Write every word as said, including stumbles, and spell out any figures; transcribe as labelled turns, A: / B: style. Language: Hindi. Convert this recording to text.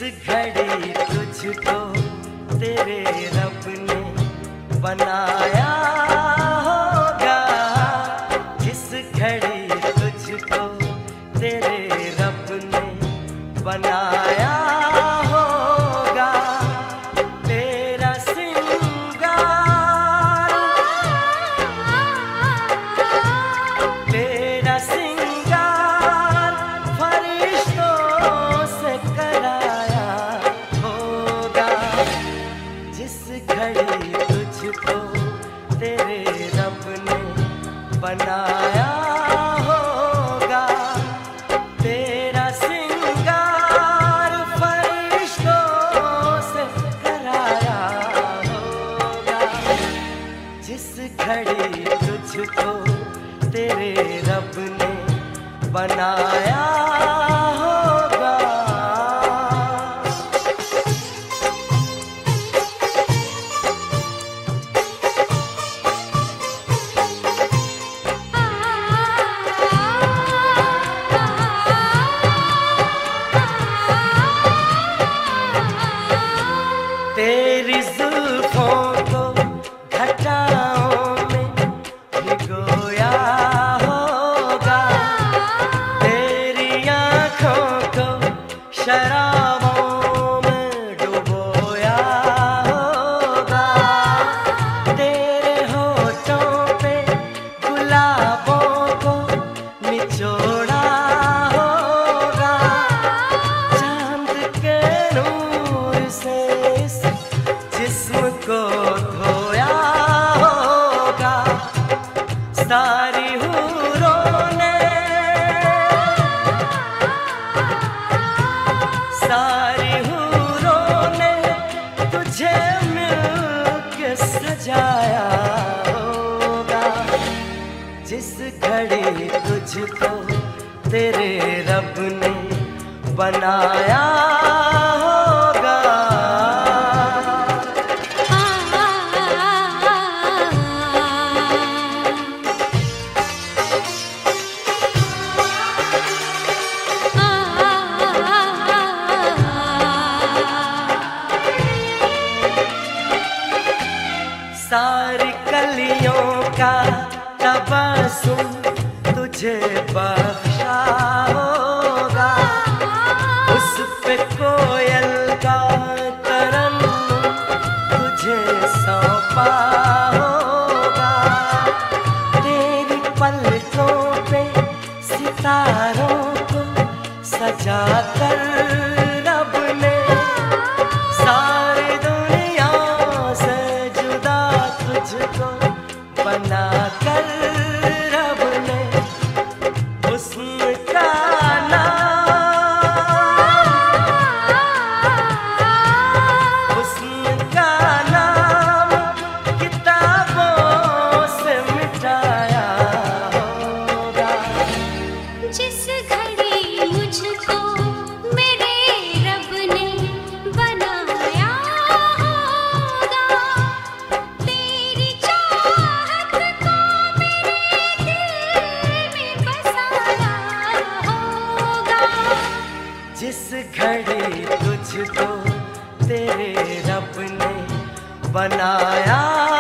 A: घड़ी तुझको तेरे रब ने बनाया होगा, जिस घड़ी तुझको तेरे रब ने बनाया होगा, तेरा सिंगार तेरा सिंगार फरिश्तों से कराया होगा, जिस घड़ी तुझको तेरे रब ने बनाया होगा, तेरा सिंगार फरिश्तों से कराया होगा, जिस घड़ी तुझको तेरे रब ने बनाया होगा। तेरी जुल्फों को घटाओं में भिगोया होगा, तेरी आँखों को शराबों में डुबोया होगा, तेरे होठों पे गुलाबों को निचोड़ा होगा, चांद के नूर से इस जिस्म को धोया होगा, सारी हूरों ने सारी हूरों ने तुझे मिलके सजाया होगा, जिस घड़ी तुझको तेरे रब ने बनाया होगा। सारी कलियों का तबस्सुम तुझे बख्शा होगा, उस पे कोयल का तरन्नुम तुझे सौंपा होगा, तेरी पलकों पे सितारों को सजा कर रब ने सारी दुनिया से जुदा तुझको बना कर रब ने हुस्न का नाम हुस्न का नाम किताबों से मिटाया होगा,
B: जिस घड़ी मुझको मेरे रब ने बनाया होगा, तेरी चाहत को मेरे दिल में बसाया होगा,
A: जिस घड़ी तुझको तेरे रब ने बनाया